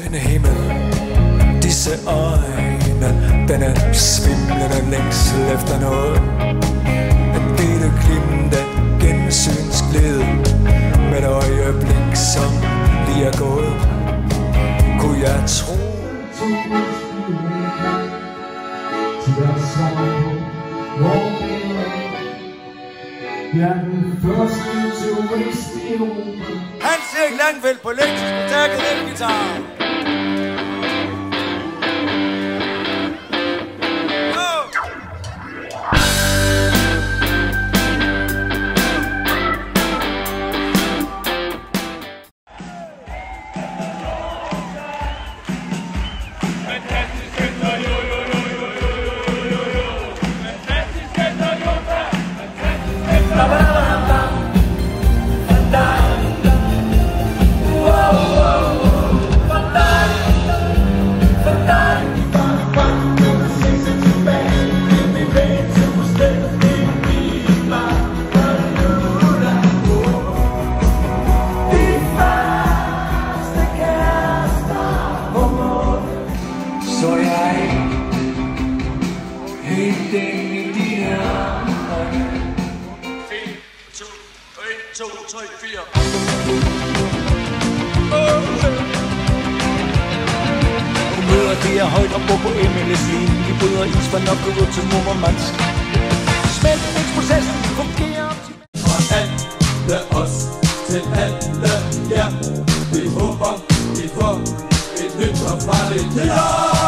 Denne himmel, disse øjne, denne svimlende længsel efter noget. At dette glimte gensynsglæde med et øjeblik, som lige er gået. Kunne jeg tro til at svare på, hvor vi er. Jeg er den første turist i Europa. Hans Erik Langfeldt på elektrisk forstærket elgitar. Så jeg helt ind i dine arme. 1, 2, 3, 4. Du møder det er højt og bor på MLS-linjen. Vi bryder is for nok gå til Murmansk. Smeltningsprocessen fungerer optimalt. Fra alle os til alle jer. Vi håber, vi får et nyt og farligt. Ja!